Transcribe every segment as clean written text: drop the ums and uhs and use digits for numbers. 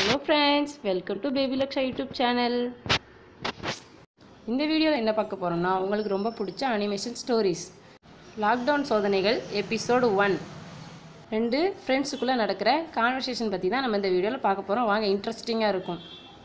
Hello friends, welcome to Baby Laksha YouTube channel. இந்த வீடியோவில் என்ன பார்க்க போகிறோம்னா உங்களுக்கு ரொம்ப பிடிச்ச அனிமேஷன் ஸ்டோரிஸ் லாக்டவுன் சோதனைகள் எபிசோடு 1 ரெண்டு ஃப்ரெண்ட்ஸுக்குள்ளே நடக்கிற கான்வர்சேஷன் பற்றி தான் நம்ம இந்த வீடியோவில் பார்க்க போகிறோம். வாங்க, இன்ட்ரெஸ்டிங்காக இருக்கும்.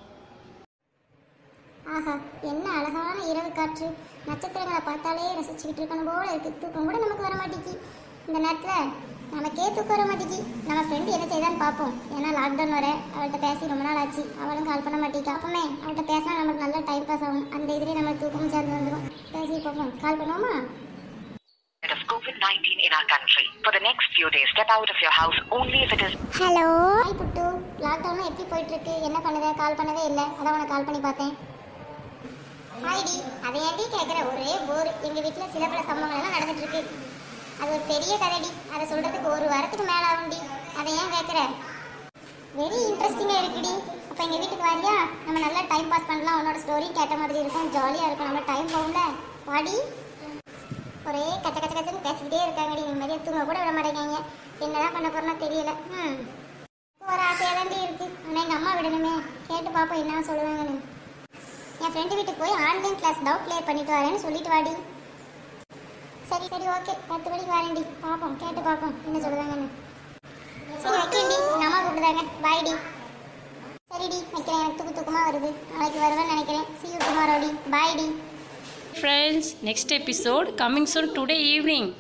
ஆஹா, என்ன அழகான இரவு காற்று. நட்சத்திரங்களை பார்த்தாலே ரசிச்சுக்கிட்டு இருக்கணும் போல இருக்கு. தூக்கம் கூட நமக்கு வர மாட்டேங்கி. இந்த நேரத்தில் நமக்கே தூக்கம் வர மாட்டேங்கி. நம்ம ஃப்ரெண்டு என்ன செய்தான்னு பார்ப்போம். ஏன்னா லாக்டவுன் வர அவள்கிட்ட பேசி ரொம்ப நாள் ஆச்சு. அவளும் கால் பண்ண மாட்டேங்கா. அப்பமே அவள்கிட்ட பேசினா நமக்கு நல்லா டைம் பாஸ் ஆகும். அந்த இதுலேயே நம்ம தூக்கமும் சேர்ந்து வந்துடும். பேசி பார்ப்போம். கால் பண்ணுவோமா? Of COVID-19 in our country. For the next few days, step out of your house only if it is. Hello, hi Puttu. Lockdown எப்படி போயிட்டு இருக்கு? என்ன பண்ணுத? கால் பண்ணவே இல்லை. அதான் உனக்கு கால் பண்ணி பார்த்தேன். ஹாய்டி. அதை ஏன்டி கேட்குற? ஒரே போர். எங்கள் வீட்டில் சில பல சம்பவங்கள் எல்லாம் நடந்துட்டு இருக்கு. அது ஒரு பெரிய கதைடி. அதை சொல்கிறதுக்கு ஒரு வாரத்துக்கு மேலே ஆகும்டி. அதை ஏன் கேட்குற? வெரி இன்ட்ரெஸ்டிங்காக இருக்குடி. அப்போ எங்கள் வீட்டுக்கு வரியா? நம்ம நல்லா டைம் பாஸ் பண்ணலாம். உன்னோட ஸ்டோரி கேட்ட மாதிரி இருக்கும். ஜாலியாக இருக்கும். நம்ம டைம் போகும்ல. வாடி. ஒரே கச்ச கச்ச கச்சன்னு பேசிக்கிட்டே இருக்காங்கடி. நிம்மதியாக தூங்க கூட விட மாட்டேங்காங்க. என்னதான் பண்ண போகிறோன்னா தெரியல. ஒரு ஆசையாக தாண்டி இருக்கு. ஆனால் எங்கள் அம்மா விடணுமே. கேட்டு பார்ப்போம் என்ன சொல்லுவாங்கன்னு. என் ஃப்ரெண்டு வீட்டுக்கு போய் ஆன்லைன் கிளாஸ் டவுட் கிளியர் பண்ணிட்டு வரேன்னு சொல்லிட்டு வாடி. சரி சரி, ஓகே. 10 மணிக்கு வரேன்டி. பார்ப்போம், கேட்டு பார்ப்போம் என்ன சொல்லுவாங்கன்னு. சரி, வைக்கேன்டி. எங்கள் அம்மா கூப்பிடுதாங்க. பாய்டி. சரிடி, வைக்கிறேன். எனக்கு தூக்கமாக வருது. நாளைக்கு வருவேன்னு நினைக்கிறேன். See you tomorrow டி. பாய்டி. Friends, next episode coming soon today evening.